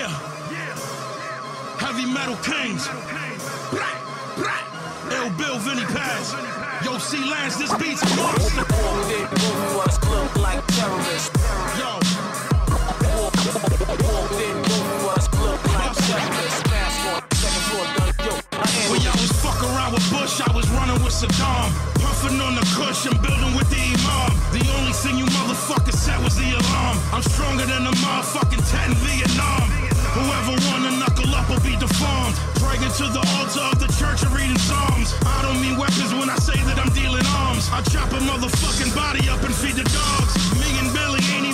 Yeah. Heavy metal kings. Ill Bill, Vinny Paz. Yo, C-Lance, this beat's a monster. Look like terrorists. Yo. When y'all was fucking around with Bush, I was running with Saddam. Puffing on the kush and building with the Imam. The only thing you motherfuckers said was the alarm. I'm stronger than a motherfucking tet in Vietnam. Whoever wanna knuckle up will be deformed. Dragging to the altar of the church and reading psalms. I don't mean weapons when I say that I'm dealing arms. I chop a motherfucking body up and feed the dogs. Me and Billy ain't even